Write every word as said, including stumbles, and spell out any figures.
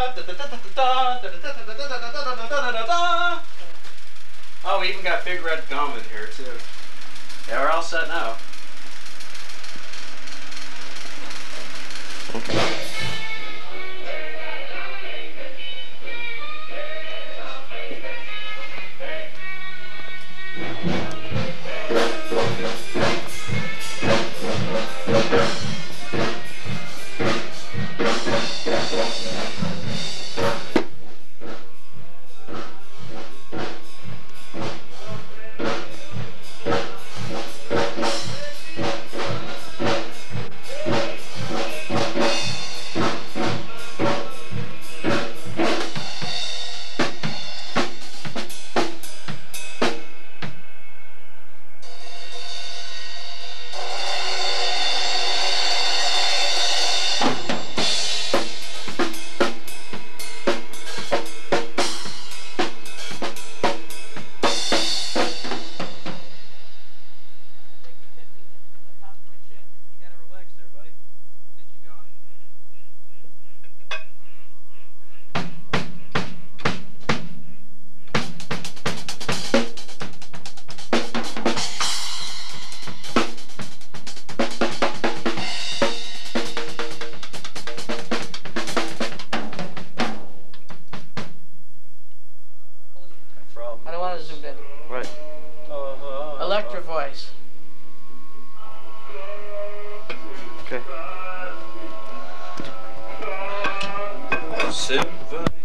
Oh, we even got Big Red Gum in here too. Yeah, we're all set now. Okay. I don't want to zoom in. Right. Uh, Electro voice. Okay. Symphony.